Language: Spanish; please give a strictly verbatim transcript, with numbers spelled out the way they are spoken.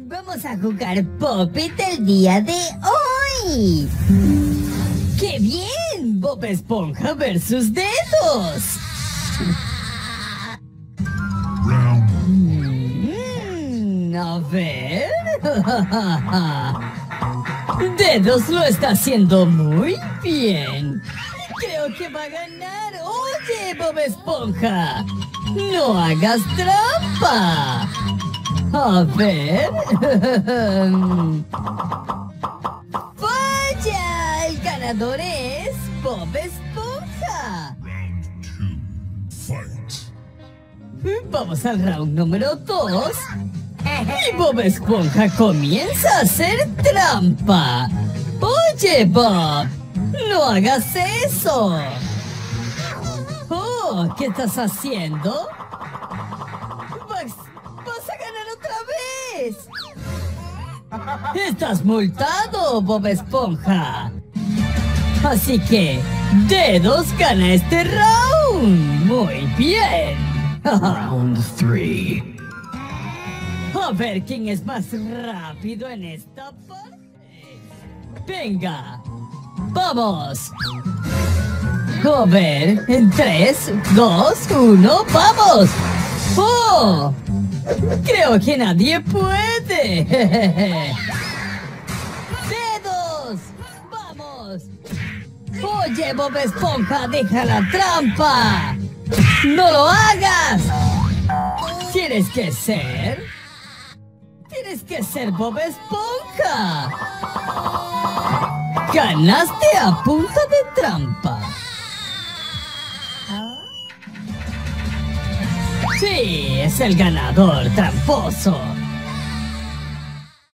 Vamos a jugar Puppet el día de hoy. ¡Qué bien! Bob Esponja versus Dedos. Mm, a ver. Dedos lo está haciendo muy bien. Creo que va a ganar. Oye, Bob Esponja, no hagas trampa. A ver. ¡Vaya! El ganador es Bob Esponja. Vamos al round número dos. Y Bob Esponja comienza a hacer trampa. Oye, Bob, no hagas eso. Oh, ¿qué estás haciendo? Vas, vas a ganar otra vez. Estás multado, Bob Esponja. Así que Dedos gana este round. Muy bien. Round three. A ver quién es más rápido en esta parte. Venga, vamos. A ver, en tres, dos, uno, ¡vamos! ¡Oh! Creo que nadie puede. ¡Dedos! ¡Vamos! Oye, Bob Esponja, deja la trampa. ¡No lo hagas! Tienes que ser... Tienes que ser Bob Esponja. Ganaste a punta de trampa. Sí, es el ganador tramposo.